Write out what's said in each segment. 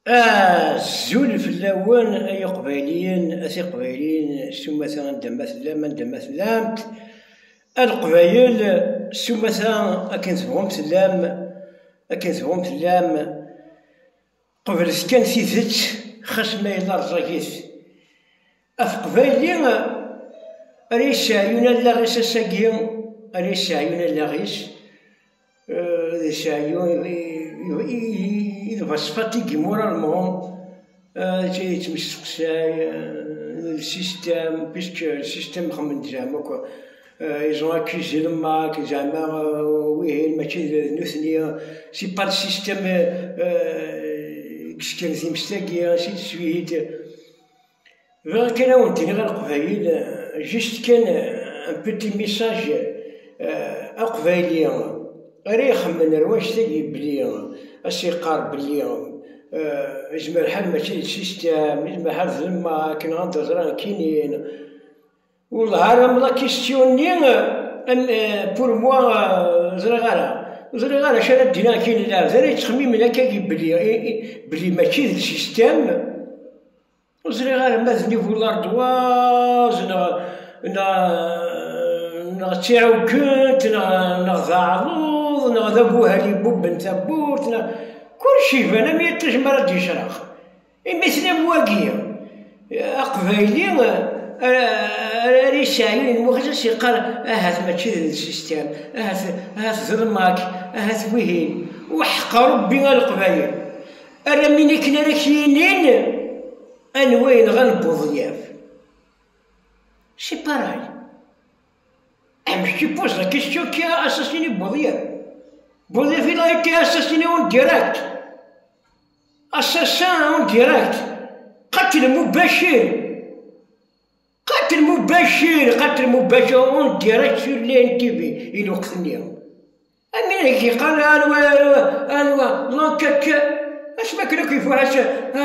الزول في اللون أي قبايليين أسي قبايليين سمثا ندم سلام القبايل سمثا أكن سبهم سلام قبل سكان سيثت خاص ما يلا رزاكيس أفقبايلين أريس عيونا لاغيس الساقيم أريس عيونا لاغيس عيون إذا فاسفاتي كيمورا المهم تمسكساي السيستم بيسك السيستم خمن زعما ils ont accusé le Mac زعما وين ماشي نثنية سي با السيستم كان زي مستاقية سي سويت كان وديني غير القبايل جيست كان ان بوتي ميساج قبايلي غير يخمن رواش تاقي بلي اسي قارب بلي يجمع الحال ماشي السيستم يجمع الحال ظلمة كان غندران كاينين والله راه كيستيوني بور موا زري غالا شرا دينا كاين لا زري تخميم هكا بلي ماشي السيستم زري غالا مازني في الارضواز نا تاعو كنت نا ضعلوض نا ذابوها لي بوب نتا بورت كلشي فانا ميتاش مرا دي شراخ مثل مواقية قبايلي ريش عيون المخزس يقال هات ماشي السيستم هات ظلماك هات وهين وحق ربي القبايل أرا من كنا راكينين أنوين غنبو ضياف سي باراي Je pose la question qui a assassiné Boudiaf. Boudiaf, il a été assassiné en direct. Assassin en direct. قتل مباشر en direct sur l'NTV. Il a قتلني. أمين كي قال أنوا لانكت اش ما كنا كيفاش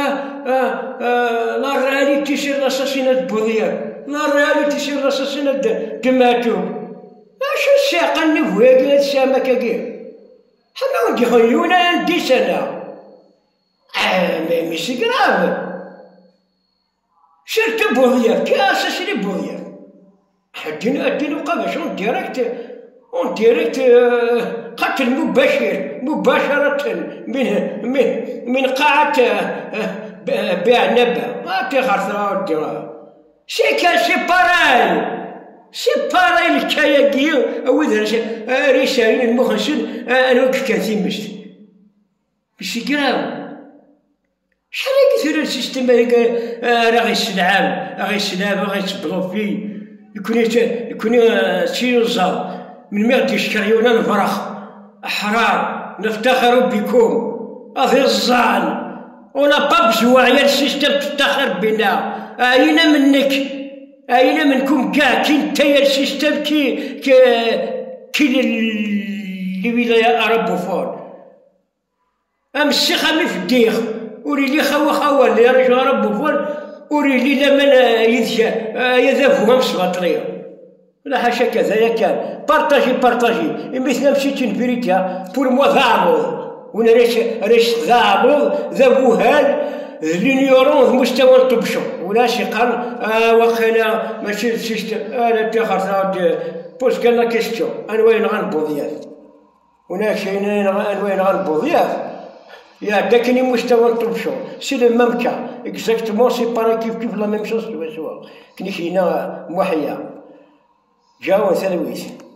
لا رياليتي سير لاساسينات بوذياف لا رياليتي سير لاساسينات دماتوب اش الساقه النفواق هاد الساعه كاكير حنا ودي خيونا عندي سنه ماشي كراف سيرت بوذياف كي اساسيني بوذياف الدين وقفاش اون ديريكت قتل مباشرة من قاعة بيع نبا ما تغرث وديها سي باراي الكياكي وذا رسائل المخنسن انا وقف كاثي مشت بشي كراو شحال كثير السيستم راه غيسلام غيتبلو فيه يكون تيوزا من مغدي شكريونا الفرخ أحرار نفتخر بكم أظهر الظان ولا بابزوا عيال السيستم تفتخر بنا أين منكم كاع كي نتايا السيستم كي الولاية أربوفون أمسي خامي في الديخ وريلي خوا اللي رجع أربوفون وريلي لمن يذهبوا همس بطريق لا حاشا كذا يا كان بارطاجي مثل مشيت نفريتها بور موا ضعبوض وانا ريش ضعبوض ذابوهال لينيورون مستوى الطبشو ولا شي قال واخا ماشي السيستم انا تاخر بوس قال لا كيستيون انا وين غنبو ضياف هناك شيء انا وين غنبو ضياف يا داكني مستوى الطبشو سي لو ميم كا اكزاكتومون سي باراي كيف لا ميم شوز سوا كني هنا محيا جاو ثلويث